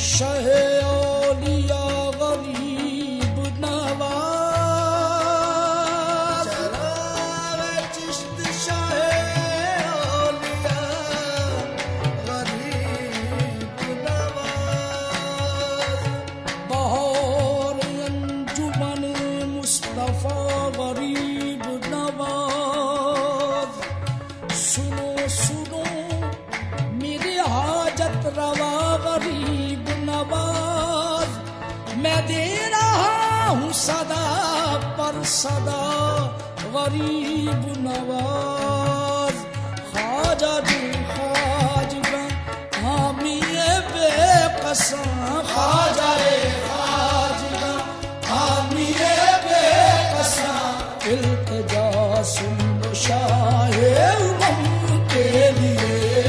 शहे औलिया गरीब नवाज, चरावे चिश्त शहे औलिया गरीब नवाज, बहौर अंजुमन मुस्तफा गरीब नवाज। सुनो सुनो मेरी हाजत रवा गरीब नवाज, मैं दे रहा हूँ सदा पर सदा गरीब नवाज। ख्वाजा जी ख्वाजा हामी बेकसा, ख्वाजा ख्वाजा हामी बेकसा, इल्तिजा सुन शाहे उमम के लिए।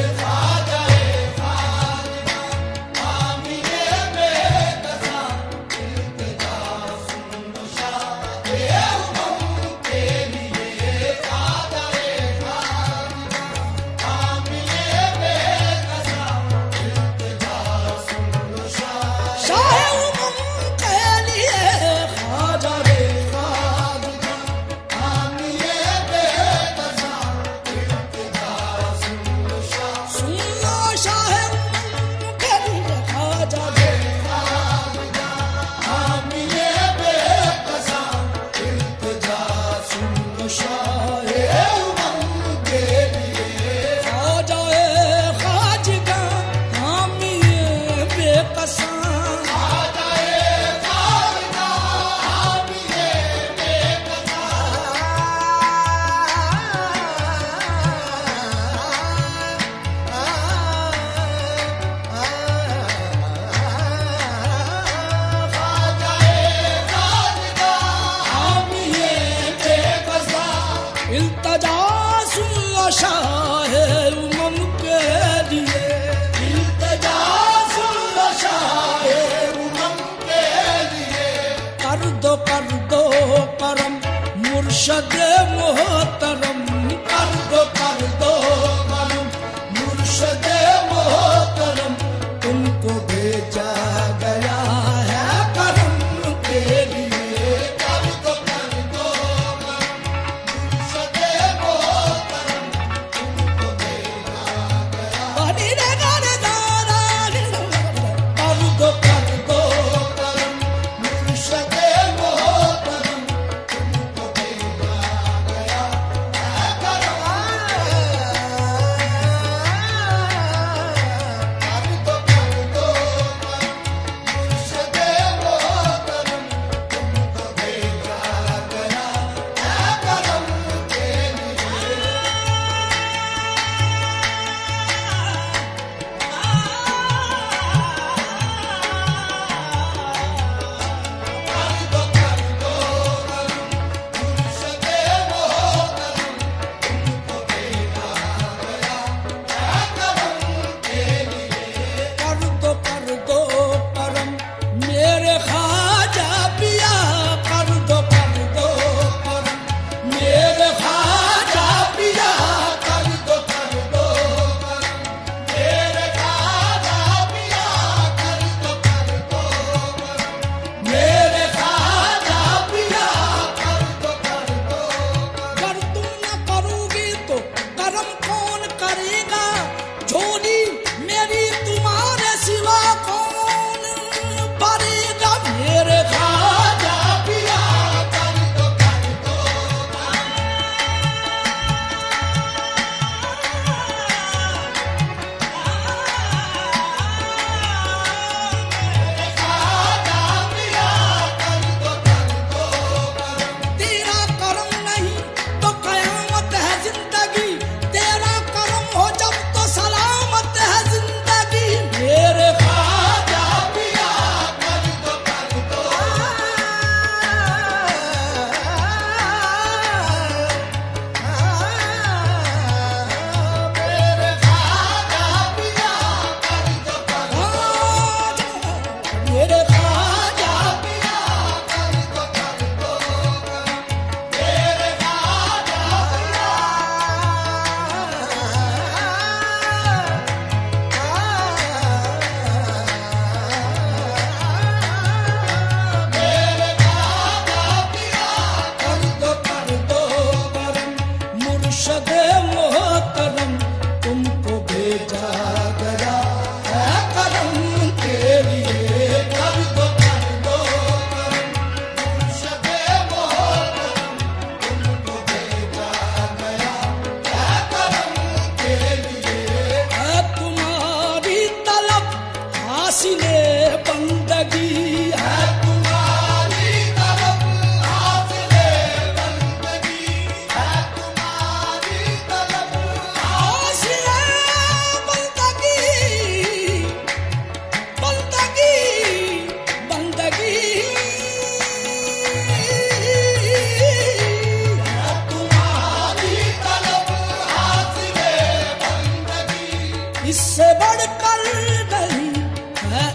मुर्शद मोहतरम कर दो करम, मुर्शद मोहतरम तुमको भेजा गया है करम के लिए। कर दो करम, मुर्शद मोहतरम तुमको भेजा गया। कर दो करम, मुर्शद मोहतरम तुमको भेजा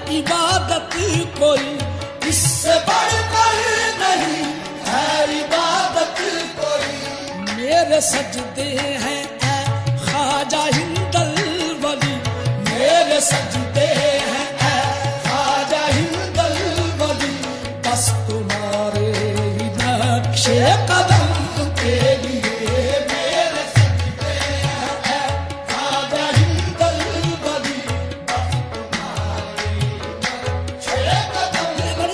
इबादत कोई, इससे बढ़कर नहीं है इबादत कोई। मेरे सजदे हैं ऐ ख्वाजा हिंदल वली, मेरे सजदे हैं ऐ ख्वाजा हिंदल वली। बस तुम्हारे ही नक्शे कदम के लिए मेरे सजदे हैं ऐ ख्वाजा हिंदल वली। बस तुम्हारे ही नक्शे कदम मेरे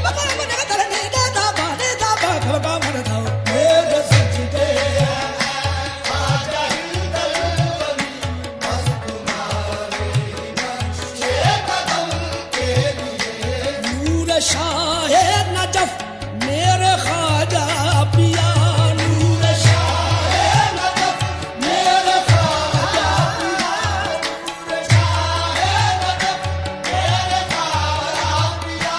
सजदे हैं ख्वाजा हिंदल वली। बस तुम्हारे ही नक्शे कदम के लिए। नूर शाह नजफ मेरे ख्वाजा पिया, नूर शाह नजफ मेरे ख्वाजा पिया, नूर शाह नजफ मेरे ख्वाजा पिया।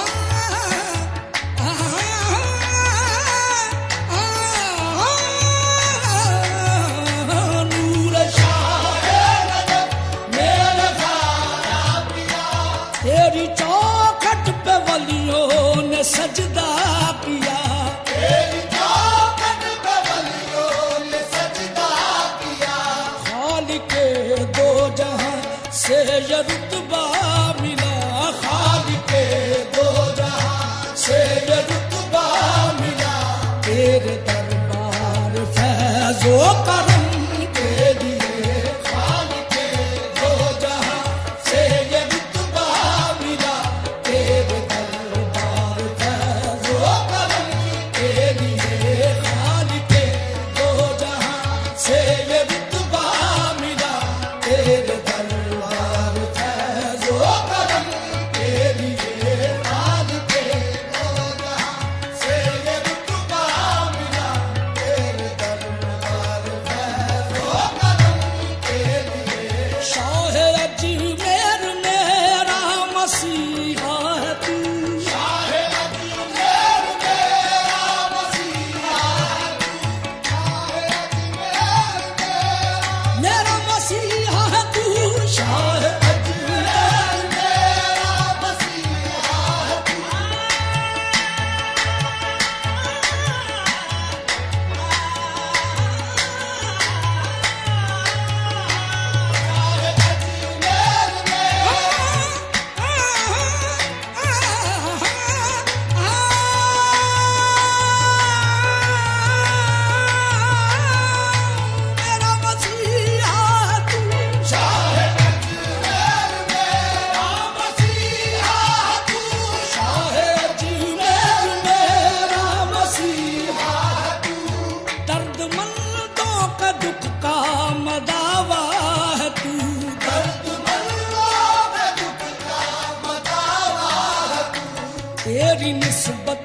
नूर शाह नजफ मेरे ख्वाजा पिया। तेरी चौखट पे वलियों ने सजदा किया, तेरी चौखट पे वलियों ने सजदा किया। खालिके दो जहां से ये रुतबा मिला, खालिके दो जहां से ये रुतबा मिला। तेरे दरबार फैज़ो करम के लिए, खालिके दो जहां से ये रुतबा मिला। तेरे दरबार फैज़ो करम के लिए, खालिके दो जहां से ये रुतबा मिला। तेरे दरबार फैज़ो करम के लिए, खालिके दो जहां से ये रुतबा मिला। तेरे दरबार फैज़ो करम के लिए। शाह अजमेर मेरा मसीहा है तू, शाह अजमेर मेरा मसीहा है तू, शाह अजमेर मेरा मसीहा है तू, शाह अजमेर मेरा मसीहा है तू। दर्दमंदों का दुख का मदावा है तू, दर्दमंदों का दुख का मदावा है तू। तेरी निस्बत